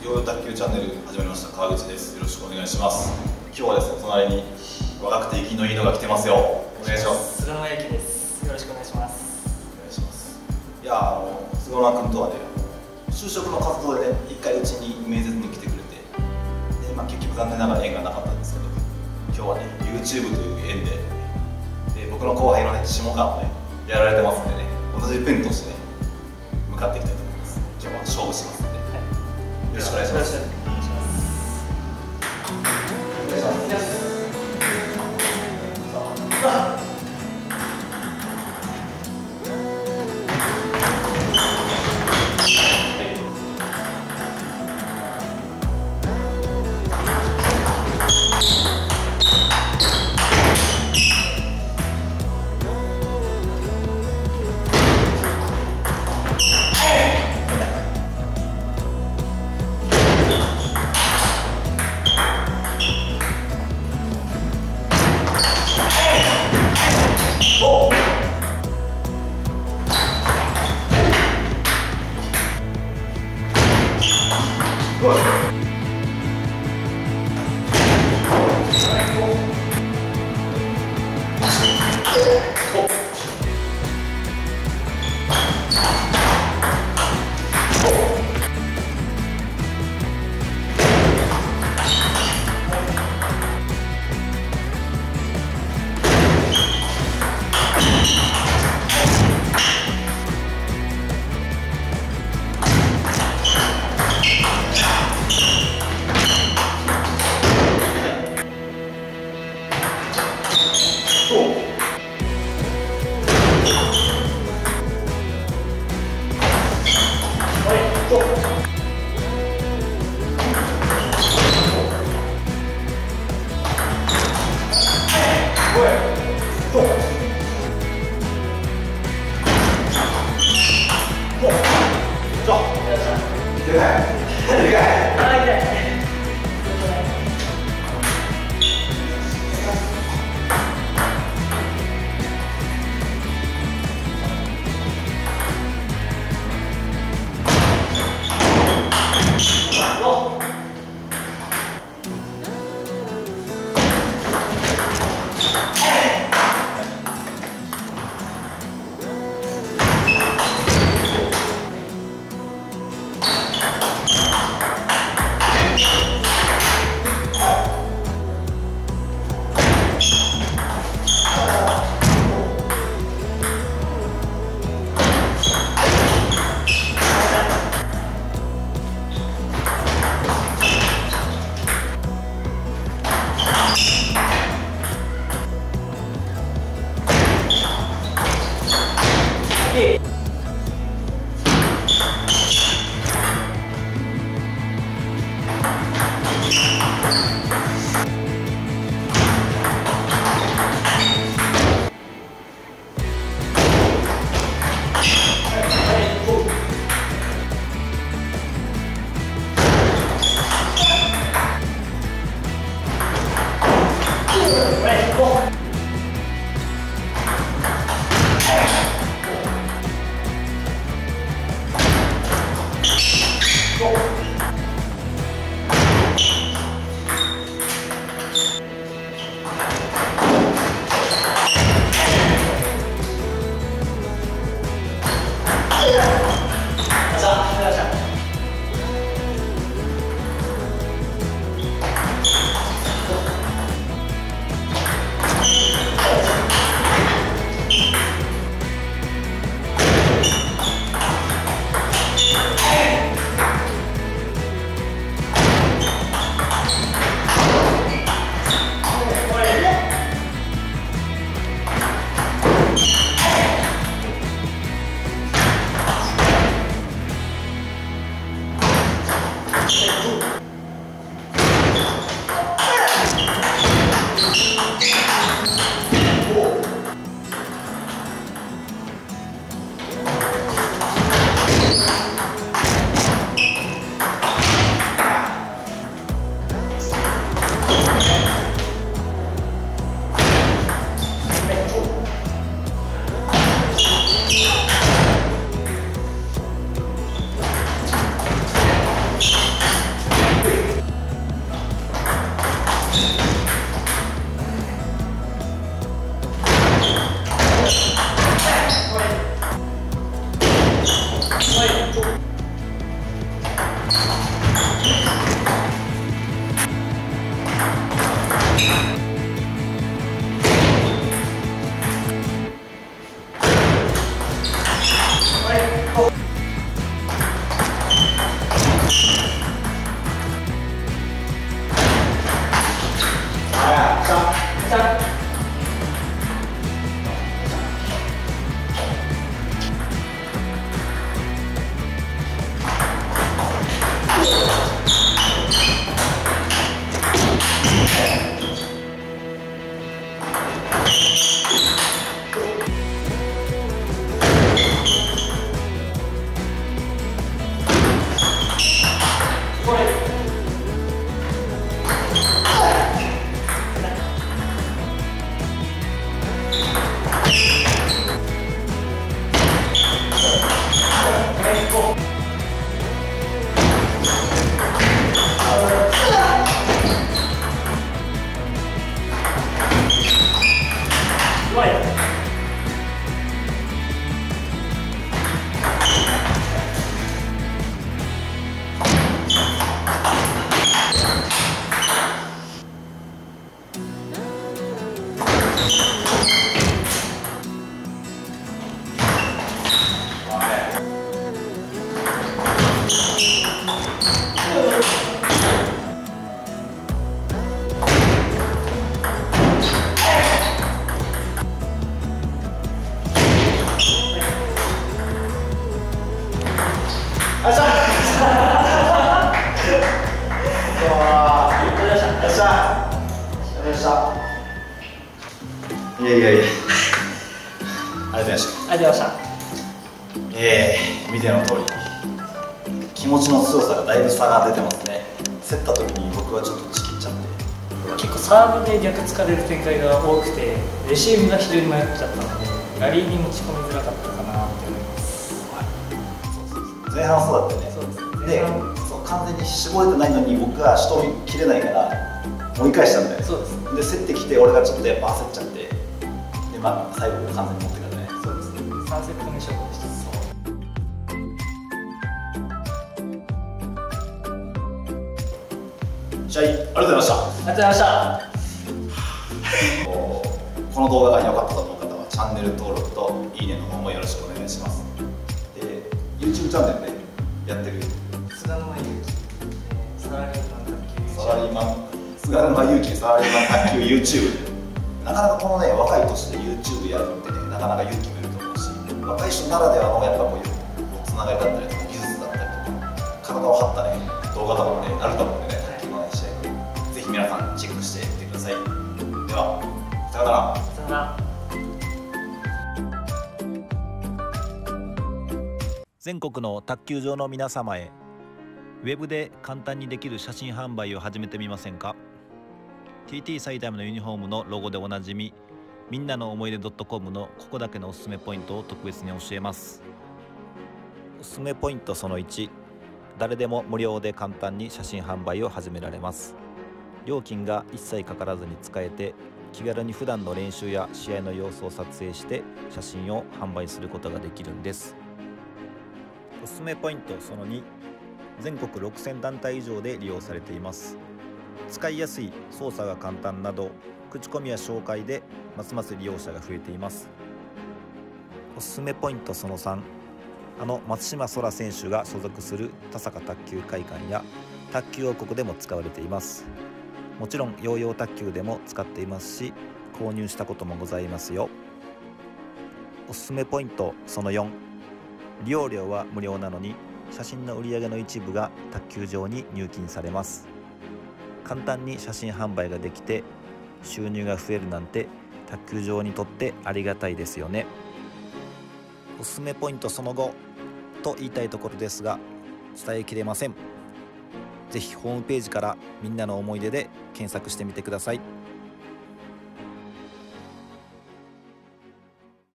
ヨー卓球チャンネル始まりました。川口です。よろしくお願いします。今日はですね、隣に若くて息のいいのが来てますよ。お願いします。 菅野由紀です。よろしくお願いします。 お願いします。いや菅野君とはね、就職の活動でね、一回うちに面接に来てくれて、で結局残念ながら縁がなかったんですけど、今日はね YouTube という縁で、僕の後輩のね下川もねやられてますんでね、同じペンとしてね向かっていきたいと思います。今日は勝負しますんで、はい、よろしくお願いします。お願いします。お願いします。 いやいやいや、ありがとうございました。 ありがとうございました。 見ての通り、気持ちの強さがだいぶ差が出てますね。競った時に僕はちょっとチキっちゃって、 結構サーブで逆つかれる展開が多くて、レシーブが非常に迷っちゃったので、ラリーに持ち込みづらかったかなって思います。 前半そうだったよね。 そうですで、そう完全に絞れてないのに僕が仕留めきれないから盛り返したんだよね。 そうです。 で競ってきて俺がちょっとやっぱ焦っちゃって、で最後完全に持ってからね。 そうです。3セット目勝負でした。 試合ありがとうございました。 ありがとうございました。 この動画が良かったと思う方はチャンネル登録といいねの方もよろしくお願いします。で、YouTube チャンネルでやってる菅沼祐希、サラリーマン菅沼祐希サラリーマン卓球 YouTube なかなかこのね若い年で YouTube やるってね、なかなか勇気もいると思うし、若い人ならではのやっぱこういうつながりだったりとか技術だったりとか体を張ったね動画とかもねあると思うんでね、卓球のね試合ぜひ皆さんチェックしてみてください。ではさよなら。 さよなら。 全国の卓球場の皆様へ、ウェブで簡単にできる写真販売を始めてみませんか。 TT 埼玉のユニフォームのロゴでおなじみ、みんなの思い出 .com のここだけのおすすめポイントを特別に教えます。おすすめポイントその1、誰でも無料で簡単に写真販売を始められます。料金が一切かからずに使えて、気軽に普段の練習や試合の様子を撮影して写真を販売することができるんです。おすすめポイントその2、全国6000団体以上で利用されています。使いやすい、操作が簡単など、口コミや紹介でますます利用者が増えています。おすすめポイントその3、松島空選手が所属する田坂卓球会館や卓球王国でも使われています。もちろんヨーヨー卓球でも使っていますし、購入したこともございますよ。おすすめポイントその4、利用料は無料なのに写真の売り上げの一部が卓球場に入金されます。簡単に写真販売ができて収入が増えるなんて卓球場にとってありがたいですよね。おすすめポイントその5と言いたいところですが伝えきれません。ぜひホームページからみんなの思い出で検索してみてください。